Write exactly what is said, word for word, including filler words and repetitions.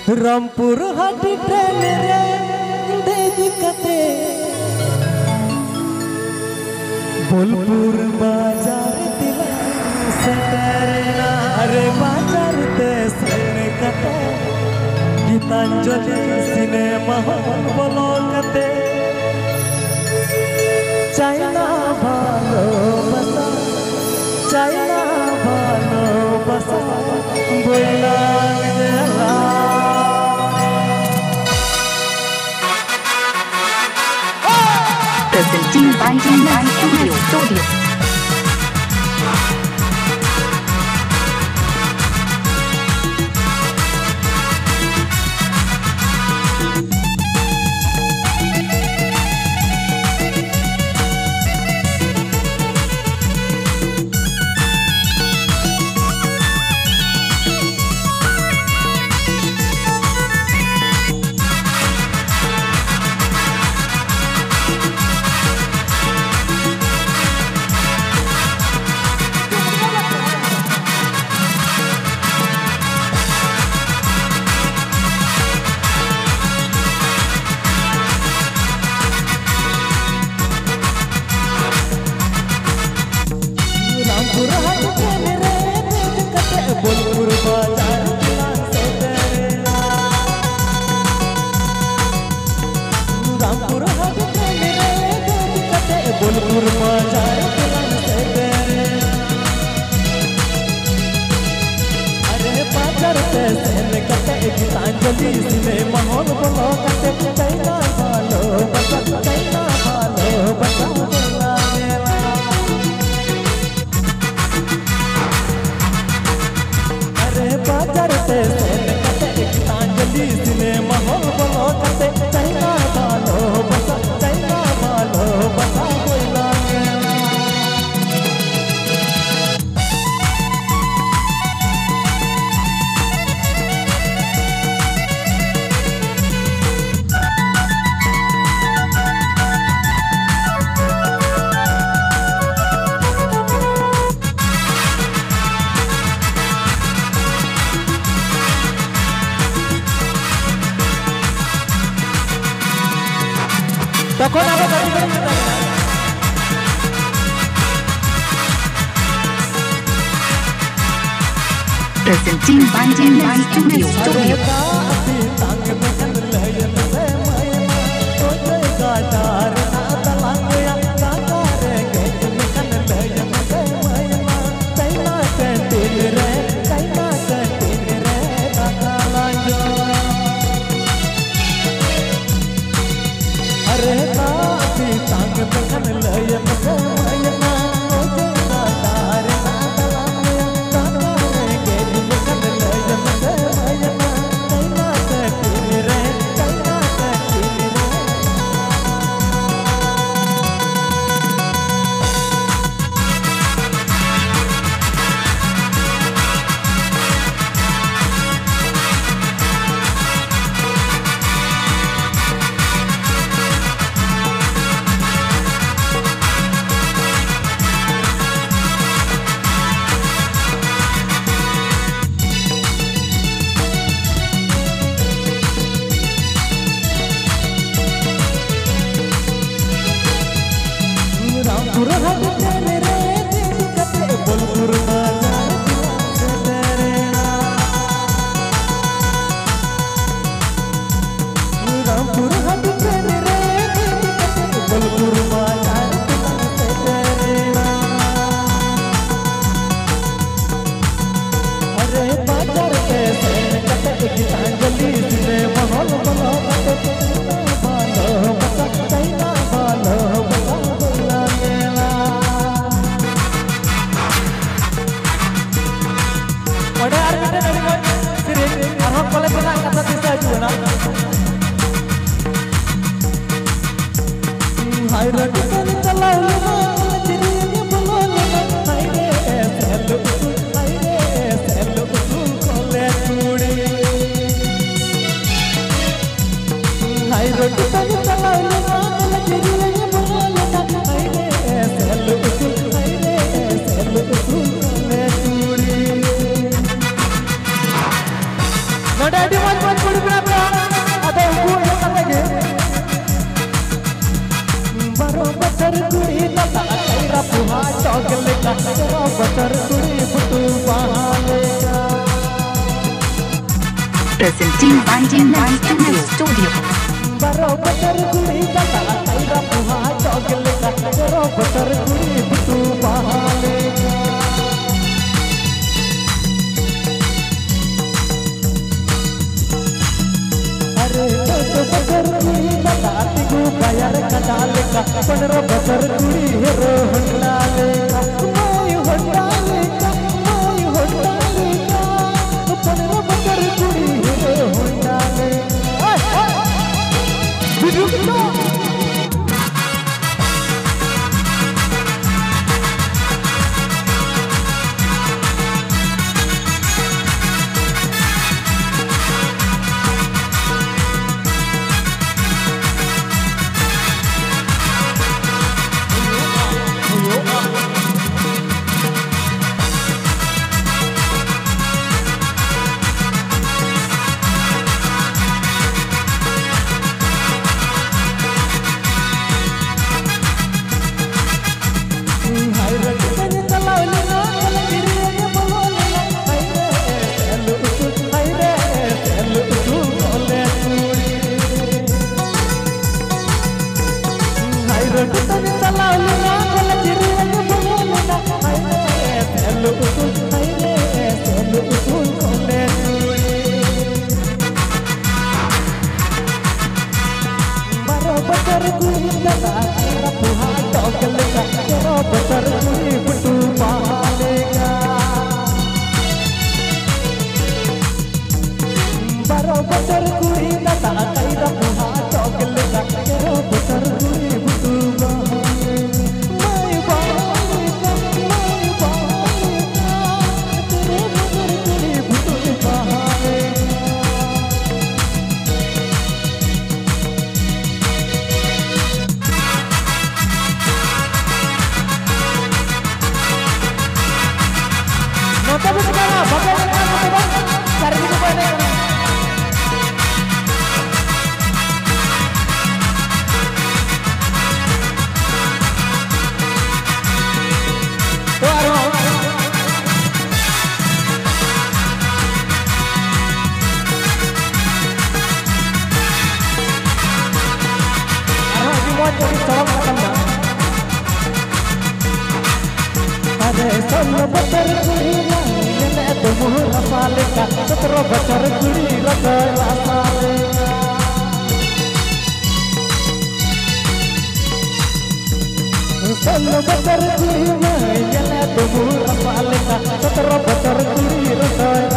Rampur Hati train रे देज कते बोलपुर बाजार दिला सटरना अरे बाजार ते सन कते गीतांजलि सिनेमा हॉल बोलो कते चाइना भालो बसा चाइना भालो बसा बोला Presenting by Jindan Studio. Studio. Bolpur बाजार रामपुर हाट कते बोलपुर बाजार अरे बाजार से कते गीतांजलि सिनेमा हॉल बोलो कते चाइना भालो बसा चाइना भालो बसा बाजार से कते गीतांजलि सिनेमा हॉल बोलो कते चाइना भालो बसा चाइना भालो बसा बोला तखन आबो गाड़ी गाड़ी Presenting by Jindan Studio. Studio. Rampur Hat train रे देज कते बोलपुर बाजार रामपुर हाट ट्रेन रे देज कते बोलपुर बाजार अरे बाजार से कते गीतांजलि सिनेमा हॉल बोलो कते भालो बसा चाइना भालो बसा Ada armada dari kau sini, arham kolej pernah kata bisa juga na. Hai roti kali kalau lama jadi ni belum lama. Hai re selu usul, hai re selu usul kolej curi. Hai roti kali kalau lama jadi ni belum lama. Hai re selu usul, hai re selu usul kolej curi. अड़ी मौज मौज कुड़ी बना अदे उनको ये करेंगे बरो बचर कुड़ी तता तेरा पुहा चौगले का बरो बचर कुड़ी बुतू बहाले का Presenting Banjin Dance Studio. बरो बचर कुड़ी तता तेरा पुहा चौगले का बरो बचर कुड़ी बुतू बहाले का बचर कुड़ी तता तिगु बायर कदाले का पंद्रह बचर कुड़ी हेरो हंडाले का मोय हंडाले का मोय हंडाले का पंद्रह बचर कुड़ी हेरो हंडाले वीडियो कितना बचर कुड़ी ने तो मुहरा साले का सत्रह बचर कुड़ी रगड़ा साले का सोलह बचर कुड़ी ने तो मुहरा साले का सत्रह बचर कुड़ी रगड़ा